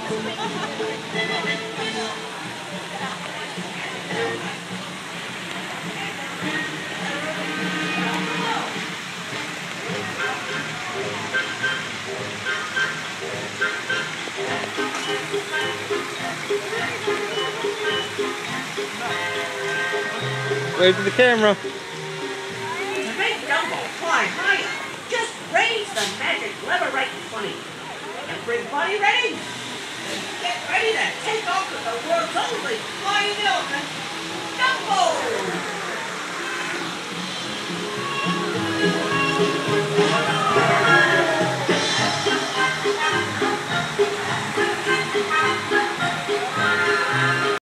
Wave to the camera. To make Dumbo fly higher, just raise the magic lever right in front of you. Everybody ready? Get ready to take off with the world's only flying elephant, Dumbo!